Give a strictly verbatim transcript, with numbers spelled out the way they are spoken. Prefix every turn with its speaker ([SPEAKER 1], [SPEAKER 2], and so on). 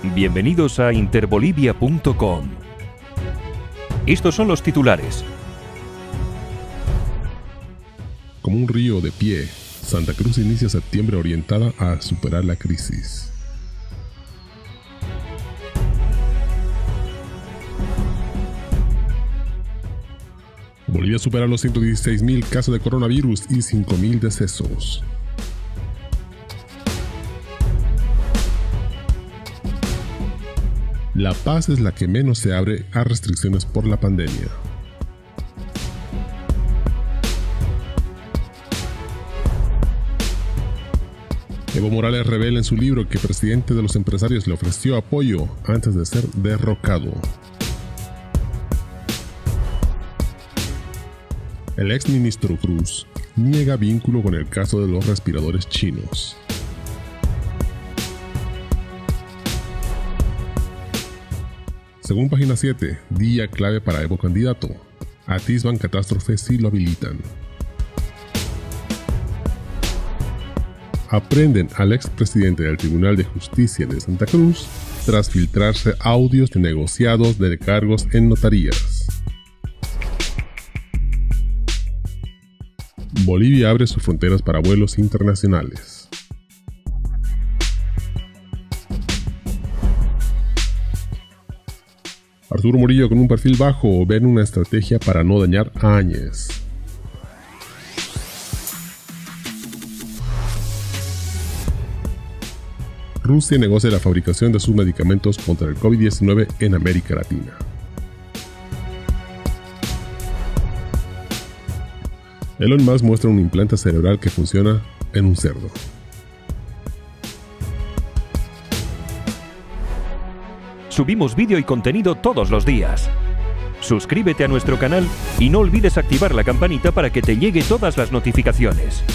[SPEAKER 1] Bienvenidos a interbolivia punto com. Estos son los titulares.
[SPEAKER 2] Como un río de pie, Santa Cruz inicia septiembre orientada a superar la crisis. Bolivia supera los ciento dieciséis mil casos de coronavirus y cinco mil decesos. La Paz es la que menos se abre a restricciones por la pandemia. Evo Morales revela en su libro que el presidente de los empresarios le ofreció apoyo antes de ser derrocado. El ex ministro Cruz niega vínculo con el caso de los respiradores chinos. Según Página siete, día clave para Evo candidato. Atisban catástrofe si lo habilitan. Aprenden al expresidente del Tribunal de Justicia de Santa Cruz tras filtrarse audios de negociados de cargos en notarías. Bolivia abre sus fronteras para vuelos internacionales. Arturo Murillo, con un perfil bajo, ven una estrategia para no dañar a Áñez. Rusia negocia la fabricación de sus medicamentos contra el COVID diecinueve en América Latina. Elon Musk muestra un implante cerebral que funciona en un cerdo.
[SPEAKER 1] Subimos vídeo y contenido todos los días. Suscríbete a nuestro canal y no olvides activar la campanita para que te llegue todas las notificaciones.